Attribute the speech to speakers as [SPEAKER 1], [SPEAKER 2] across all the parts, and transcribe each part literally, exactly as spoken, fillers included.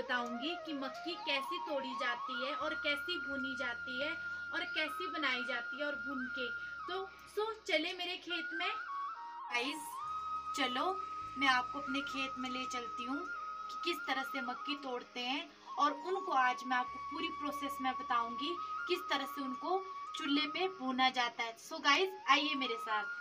[SPEAKER 1] बताऊंगी कि मक्की कैसी तोड़ी जाती है और कैसी भुनी जाती है और कैसी बनाई जाती है और भुन के। तो सो चले मेरे खेत में। गाइस चलो मैं आपको अपने खेत में ले चलती हूँ कि किस तरह से मक्की तोड़ते हैं, और उनको आज मैं आपको पूरी प्रोसेस में बताऊंगी किस तरह से उनको चूल्हे पे भुना जाता है। सो गाइस आइए मेरे साथ।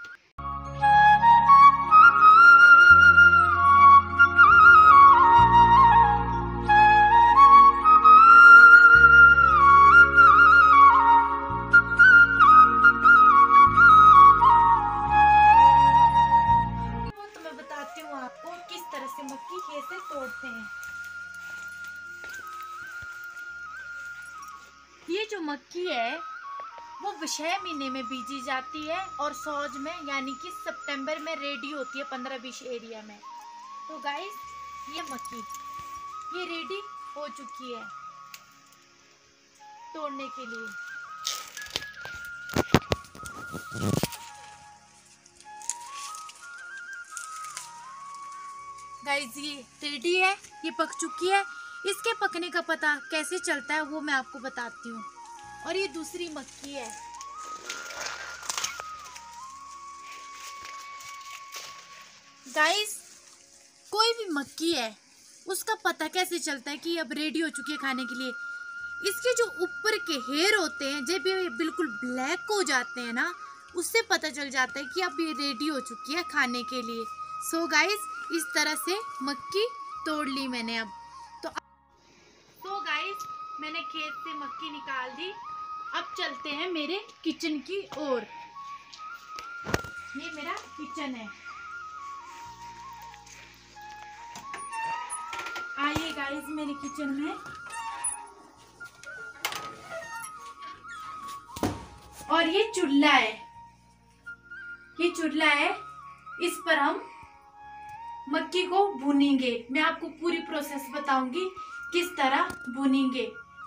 [SPEAKER 1] आपको किस तरह से मक्की कैसे तोड़ते हैं। ये जो मक्की है वो छह महीने में बीजी जाती है और सौज में यानी कि सितंबर में रेडी होती है पंद्रह बीस एरिया में। तो गाइस ये मक्की ये रेडी हो चुकी है तोड़ने के लिए। गाइस ये रेडी है, ये पक चुकी है। इसके पकने का पता कैसे चलता है वो मैं आपको बताती हूँ। और ये दूसरी मक्की है। गाइस कोई भी मक्की है उसका पता कैसे चलता है कि अब रेडी हो चुकी है खाने के लिए। इसके जो ऊपर के हेयर होते हैं जब ये बिल्कुल ब्लैक हो जाते हैं ना, उससे पता चल जाता है कि अब ये रेडी हो चुकी है खाने के लिए। सो गाइस इस तरह से मक्की तोड़ ली मैंने। अब तो सो गाइस मैंने खेत से मक्की निकाल दी। अब चलते हैं मेरे किचन की ओर। ये मेरा किचन है। आइए गाइस मेरे किचन में। और ये चूल्हा है, ये चूल्हा है, इस पर हम मक्की को भूनेंगे। मैं आपको पूरी प्रोसेस बताऊंगी किस तरह भूनेंगे।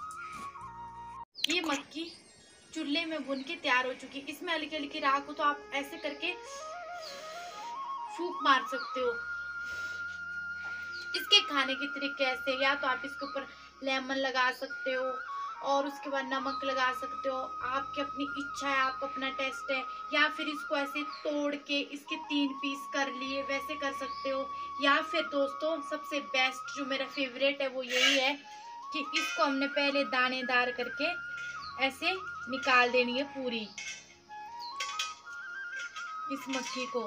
[SPEAKER 1] ये मक्की चूल्हे में भून के तैयार हो चुकी है। इसमें हल्की हल्की राख हो तो आप ऐसे करके फूंक मार सकते हो। इसके खाने के तरीके ऐसे, या तो आप इसके ऊपर लेमन लगा सकते हो और उसके बाद नमक लगा सकते हो, आपकी अपनी इच्छा है, आपका अपना टेस्ट है। या फिर इसको ऐसे तोड़ के इसके तीन पीस कर लिए वैसे कर सकते हो। या फिर दोस्तों सबसे बेस्ट जो मेरा फेवरेट है वो यही है कि इसको हमने पहले दानेदार करके ऐसे निकाल देनी है पूरी इस मक्की को।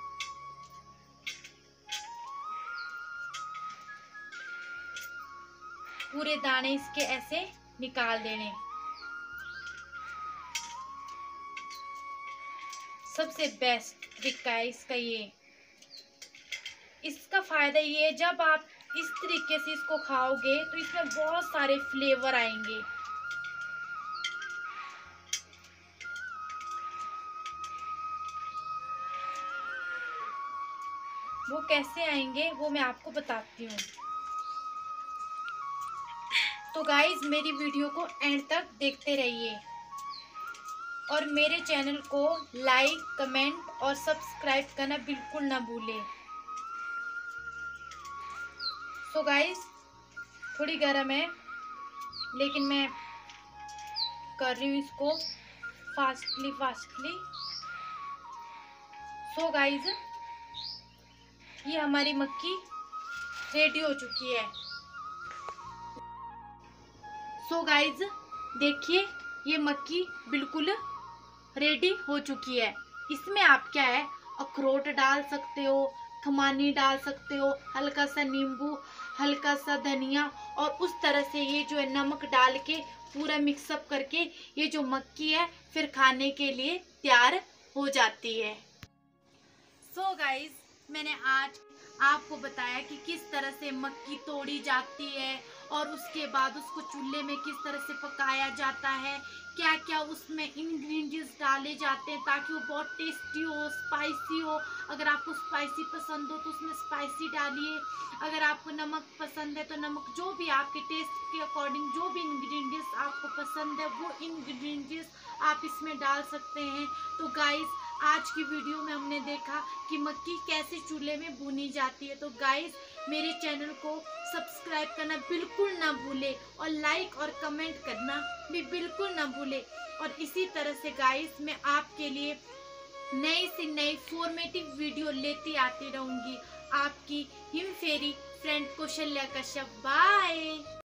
[SPEAKER 1] पूरे दाने इसके ऐसे निकाल देने। सबसे बेस्ट तरीका है इसका ये। इसका फायदा ये है जब आप इस तरीके से इसको खाओगे तो इसमें बहुत सारे फ्लेवर आएंगे। वो कैसे आएंगे वो मैं आपको बताती हूँ। तो गाइज मेरी वीडियो को एंड तक देखते रहिए और मेरे चैनल को लाइक कमेंट और सब्सक्राइब करना बिल्कुल ना भूलें। तो गाइज थोड़ी गर्म है लेकिन मैं कर रही हूँ इसको फास्टली फास्टली। सो गाइज ये हमारी मक्की रेडी हो चुकी है। सो गाइज देखिए ये मक्की बिल्कुल रेडी हो चुकी है। इसमें आप क्या है अखरोट डाल सकते हो, खमानी डाल सकते हो, हल्का सा नींबू, हल्का सा धनिया, और उस तरह से ये जो है नमक डाल के पूरा मिक्सअप करके ये जो मक्की है फिर खाने के लिए तैयार हो जाती है। सो गाइज मैंने आज आपको बताया कि किस तरह से मक्की तोड़ी जाती है और उसके बाद उसको चूल्हे में किस तरह से पकाया जाता है, क्या क्या उसमें इंग्रेडिएंट्स डाले जाते हैं ताकि वो बहुत टेस्टी हो, स्पाइसी हो। अगर आपको स्पाइसी पसंद हो तो उसमें स्पाइसी डालिए, अगर आपको नमक पसंद है तो नमक, जो भी आपके टेस्ट के अकॉर्डिंग जो भी इंग्रेडिएंट्स आपको पसंद है वो इंग्रेडिएंट्स आप इसमें डाल सकते हैं। तो गाइस आज की वीडियो में हमने देखा कि मक्की कैसे चूल्हे में भुनी जाती है। तो गाइस मेरे चैनल को सब्सक्राइब करना बिल्कुल ना भूले और लाइक और कमेंट करना भी बिल्कुल ना भूले। और इसी तरह से गाइस मैं आपके लिए नई से नई फॉर्मेटिव वीडियो लेती आती रहूंगी। आपकी हिम फेरी फ्रेंड कौशल्या कश्यप। बाय।